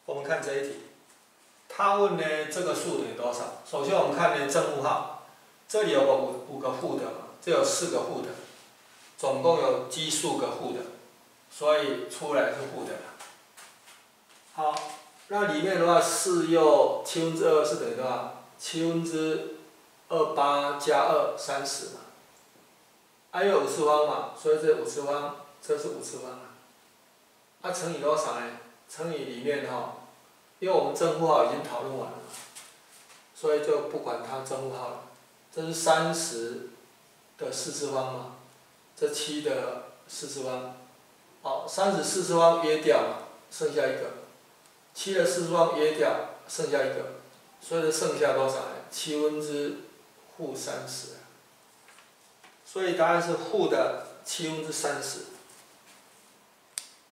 我们看这一题，他问呢这个数等于多少？首先我们看呢正负号，这里有个五个负的嘛，这有4个负的，总共有奇数个负的，所以出来是负的啦。好，那里面的话4又2/7是等于多少？2/28加2 30嘛。还有5次方嘛，所以这5次方，这是5次方啊。它乘以多少呢？乘以里面因为我们正负号已经讨论完了，所以就不管它正负号了。这是30的4次方嘛，这7的4次方，好，30 4次方约掉嘛，剩下一个，7的4次方约掉，剩下一个，所以这剩下多少呢？7/-30。所以答案是负的7/30。